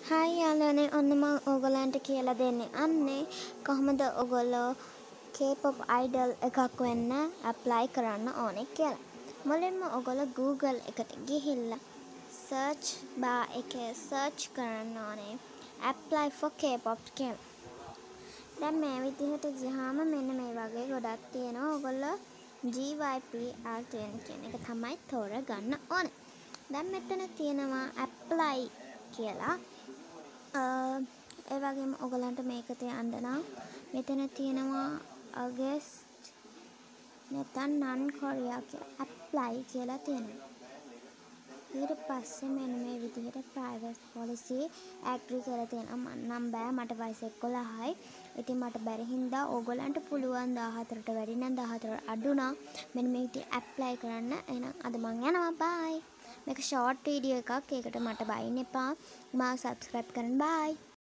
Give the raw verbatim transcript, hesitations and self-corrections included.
Hi යාළුවනේ ඔන්න මම ඕගොල්ලන්ට කියලා දෙන්නේ අන්නේ කොහොමද ඔයගොල්ලෝ K-pop idol එකක් වෙන්න apply කරන්න ඕනේ කියලා. මුලින්ම ඔයගොල්ලෝ Google එකට ගිහිල්ලා search bar එකේ search කරන්න ඕනේ apply for K-pop කියලා. දැන් මේ විදිහට ගියාම මෙන්න මේ වගේ ගොඩක් තියෙනවා. ඔයගොල්ලෝ G Y P R twenty කියන එක තමයි තෝරගන්න ඕනේ. දැන් මෙතන තියෙනවා apply කියලා. ඒ වගේම ඔයගලන්ට මේක තියන්න නම් මෙතන තියෙනවා August නැත්නම් non Korea කියලා apply කියලා තියෙනවා. ඊට පස්සේ මෙන්න මේ විදිහට private policy agree කරලා තියෙනවා. මම නම් බෑ මට වයස එකොළහයි. ඉතින් මට බැරි හින්දා ඕගලන්ට පුළුවන් දාහතරට වැඩි නම් දාහතරට අඩු නම් මෙන්න මේ විදිහට apply කරන්න. එහෙනම් අද මං යනවා bye. මේක short video එකක්. ඒකට මට බයින්න එපා. මාව subscribe කරන්න bye.